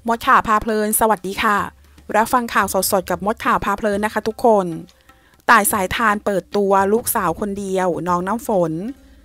มดข่าวพาเพลินสวัสดีค่ะรับฟังข่าวสดๆกับมดข่าวพาเพลินนะคะทุกคนต่ายสายทานเปิดตัวลูกสาวคนเดียวน้องน้ำฝน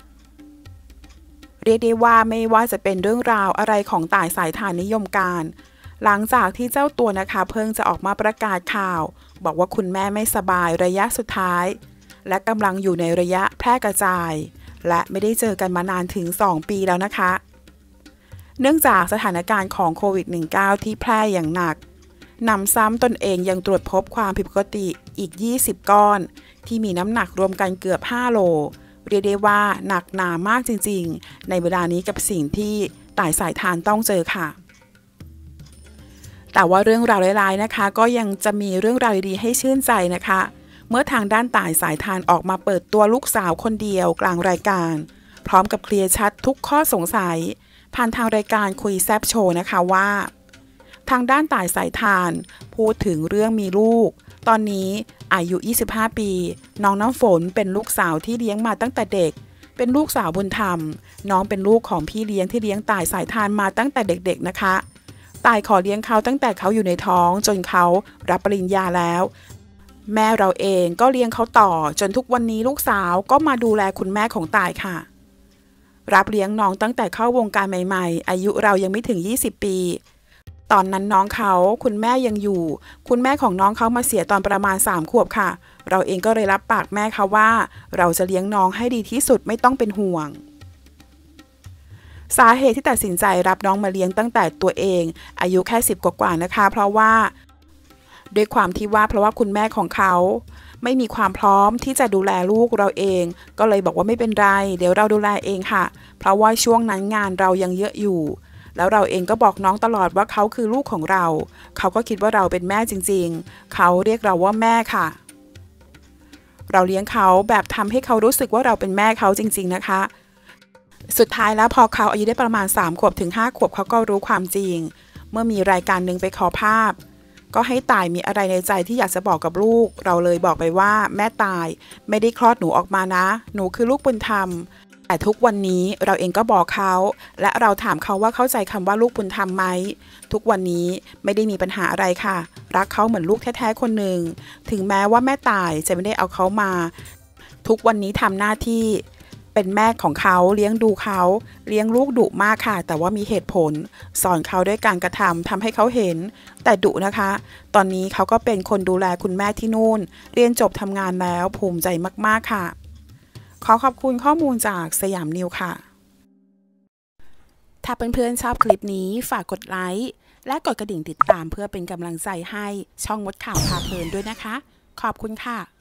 เรียกได้ว่าไม่ว่าจะเป็นเรื่องราวอะไรของต่ายสายทานนิยมการหลังจากที่เจ้าตัวนะคะเพิ่งจะออกมาประกาศข่าวบอกว่าคุณแม่ไม่สบายระยะสุดท้ายและกำลังอยู่ในระยะแพร่กระจายและไม่ได้เจอกันมานานถึง2 ปีแล้วนะคะเนื่องจากสถานการณ์ของโควิด -19 ที่แพร่อย่างหนักนำซ้ำตนเองยังตรวจพบความผิดปกติอีก20ก้อนที่มีน้ำหนักรวมกันเกือบ5โลเรียกได้ว่าหนักหนามากจริงๆในเวลานี้กับสิ่งที่ต่ายสายทานต้องเจอค่ะแต่ว่าเรื่องราวร้ายๆนะคะก็ยังจะมีเรื่องราวดีๆให้ชื่นใจนะคะเมื่อทางด้านต่ายสายทานออกมาเปิดตัวลูกสาวคนเดียวกลางรายการพร้อมกับเคลียร์ชัดทุกข้อสงสัยผ่านทางรายการคุยแซบโชว์นะคะว่าทางด้านต่ายสายทานพูดถึงเรื่องมีลูกตอนนี้อายุ25ปีน้องน้ำฝนเป็นลูกสาวที่เลี้ยงมาตั้งแต่เด็กเป็นลูกสาวบุญธรรมน้องเป็นลูกของพี่เลี้ยงที่เลี้ยงต่ายสายทานมาตั้งแต่เด็กๆนะคะต่ายขอเลี้ยงเขาตั้งแต่เขาอยู่ในท้องจนเขารับปริญญาแล้วแม่เราเองก็เลี้ยงเขาต่อจนทุกวันนี้ลูกสาวก็มาดูแลคุณแม่ของต่ายค่ะรับเลี้ยงน้องตั้งแต่เข้าวงการใหม่ๆอายุเรายังไม่ถึง20ปีตอนนั้นน้องเขาคุณแม่ยังอยู่คุณแม่ของน้องเขามาเสียตอนประมาณ3 ขวบค่ะเราเองก็เลยรับปากแม่เขาว่าเราจะเลี้ยงน้องให้ดีที่สุดไม่ต้องเป็นห่วงสาเหตุที่ตัดสินใจรับน้องมาเลี้ยงตั้งแต่ตัวเองอายุแค่10 กว่าๆนะคะเพราะว่าด้วยความที่ว่าเพราะว่าคุณแม่ของเขาไม่มีความพร้อมที่จะดูแลลูกเราเองก็เลยบอกว่าไม่เป็นไรเดี๋ยวเราดูแลเองค่ะเพราะว่าช่วงนั้นงานเรายังเยอะอยู่แล้วเราเองก็บอกน้องตลอดว่าเขาคือลูกของเราเขาก็คิดว่าเราเป็นแม่จริงๆเขาเรียกเราว่าแม่ค่ะเราเลี้ยงเขาแบบทำให้เขารู้สึกว่าเราเป็นแม่เขาจริงๆนะคะสุดท้ายแล้วพอเขาอายุได้ประมาณ3 ขวบถึง5 ขวบเขาก็รู้ความจริงเมื่อมีรายการหนึ่งไปขอภาพก็ให้ต่ายมีอะไรในใจที่อยากจะบอกกับลูกเราเลยบอกไปว่าแม่ต่ายไม่ได้คลอดหนูออกมานะหนูคือลูกบุญธรรมแต่ทุกวันนี้เราเองก็บอกเขาและเราถามเขาว่าเข้าใจคำว่าลูกบุญธรรมไหมทุกวันนี้ไม่ได้มีปัญหาอะไรค่ะรักเขาเหมือนลูกแท้ๆคนหนึ่งถึงแม้ว่าแม่ต่ายจะไม่ได้เอาเขามาทุกวันนี้ทำหน้าที่เป็นแม่ของเขาเลี้ยงดูเขาเลี้ยงลูกดุมากค่ะแต่ว่ามีเหตุผลสอนเขาด้วยการกระทำให้เขาเห็นแต่ดุนะคะตอนนี้เขาก็เป็นคนดูแลคุณแม่ที่นู่นเรียนจบทำงานแล้วภูมิใจมากๆค่ะขอขอบคุณข้อมูลจากสยามนิวค่ะถ้าเพื่อนๆชอบคลิปนี้ฝากกดไลค์และกดกระดิ่งติดตามเพื่อเป็นกำลังใจให้ช่องมดข่าวพาเพลินด้วยนะคะขอบคุณค่ะ